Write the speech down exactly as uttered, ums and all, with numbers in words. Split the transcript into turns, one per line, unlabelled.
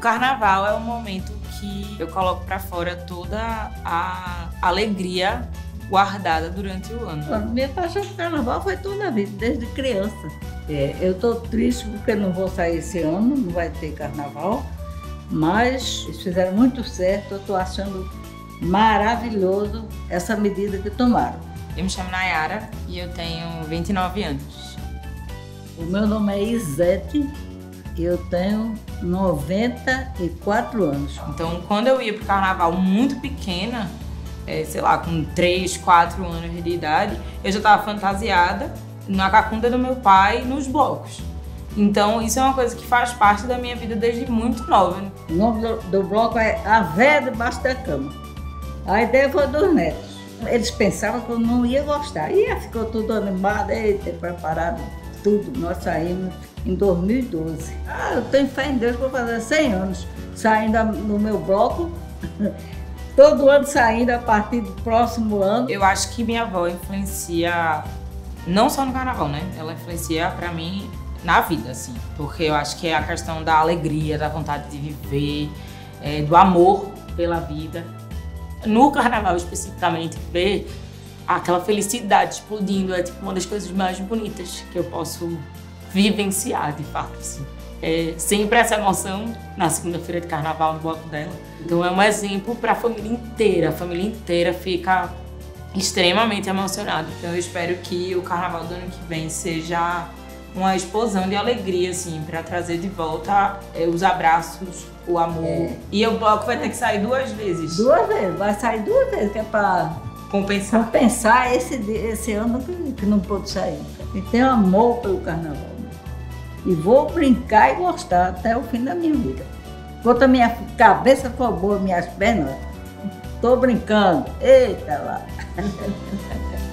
carnaval é o momento que eu coloco pra fora toda a alegria guardada durante o ano.
A minha paixão por carnaval foi toda a vida, desde criança. É, eu tô triste porque não vou sair esse ano, não vai ter carnaval, mas eles fizeram muito certo, eu tô achando maravilhoso essa medida que tomaram.
Eu me chamo Nayara e eu tenho vinte e nove anos.
O meu nome é Isete e eu tenho noventa e quatro anos.
Então, quando eu ia pro carnaval muito pequena, é, sei lá, com três, quatro anos de idade, eu já estava fantasiada na cacunda do meu pai nos blocos. Então, isso é uma coisa que faz parte da minha vida desde muito nova.
O nome do, do bloco é A Véia Debaixo da Cama. A ideia foi dos netos. Eles pensavam que eu não ia gostar. E ficou tudo animado, eita, preparado tudo. Nós saímos em dois mil e doze. Ah, eu tenho fé em Deus para fazer cem anos saindo no meu bloco. Todo ano saindo a partir do próximo ano.
Eu acho que minha avó influencia, não só no carnaval, né? Ela influencia pra mim na vida, assim. Porque eu acho que é a questão da alegria, da vontade de viver, é, do amor pela vida. No carnaval, especificamente, ver aquela felicidade explodindo é tipo uma das coisas mais bonitas que eu posso vivenciar, de fato, assim. É sempre essa emoção na segunda-feira de carnaval no bloco dela. Então é um exemplo para a família inteira. A família inteira fica extremamente emocionada. Então eu espero que o carnaval do ano que vem seja uma explosão de alegria, assim, para trazer de volta é, os abraços, o amor. É. E o bloco vai ter que sair duas vezes.
Duas vezes, vai sair duas vezes, que é para
compensar.
compensar esse, esse ano que, que não pôde sair. E tenho amor pelo carnaval. E vou brincar e gostar até o fim da minha vida. Enquanto a minha cabeça for boa, minhas pernas, tô brincando. Eita lá!